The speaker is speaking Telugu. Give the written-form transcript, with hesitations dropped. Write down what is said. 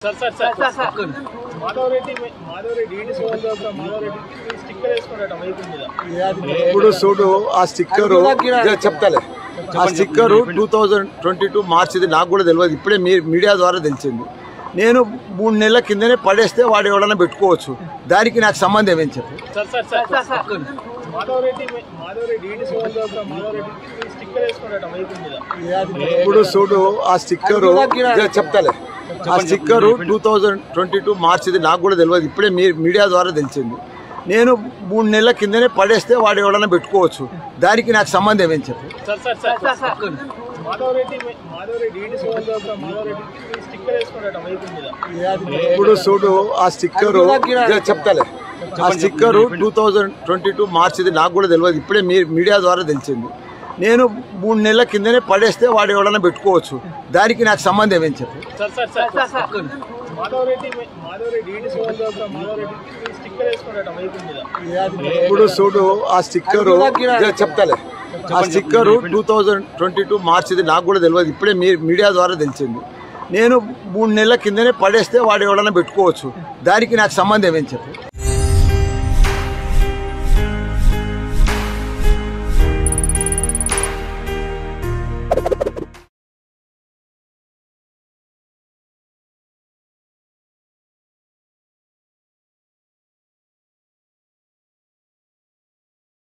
ఇప్పుడు చూడు ఆ స్టిక్కర్ చెప్తాలే ఆ స్టిక్కర్ 2022 మార్చిది నాకు కూడా తెలియదు ఇప్పుడే మీడియా ద్వారా తెలిసింది నేను 3 నెలల కిందనే పడేస్తే వాడు ఎవడన్నా పెట్టుకోవచ్చు దానికి నాకు సంబంధం ఏం చెప్పు ఇప్పుడు చూడు ఆ స్టిక్కర్ చెప్తాలే ఆ స్టిక్కర్ 2022 మార్చిది నాకు కూడా తెలియదు ఇప్పుడే మీడియా ద్వారా తెలిసింది నేను 3 నెలల కిందనే పడేస్తే వాడు ఎవడన్నా పెట్టుకోవచ్చు దానికి నాకు సంబంధం ఏం చెప్పు ఇప్పుడు చూడు ఆ స్టిక్కర్ చెప్తాలే ఆ స్టిక్కర్ 2022 మార్చిది నాకు కూడా తెలియదు ఇప్పుడే మీడియా ద్వారా తెలిసింది నేను 3 నెలల కిందనే పడేస్తే వాడు ఎవడన్నా పెట్టుకోవచ్చు దానికి నాకు సంబంధం ఏం చెప్పు ఇప్పుడు చూడు ఆ స్టిక్కర్ చెప్తాలే ఆ స్టిక్కర్ 2022 మార్చిది నాకు కూడా తెలియదు ఇప్పుడే మీడియా ద్వారా తెలిసింది నేను 3 నెలల కిందనే పడేస్తే వాడు ఎవడన్నా పెట్టుకోవచ్చు దానికి నాకు సంబంధం ఏం చెప్పు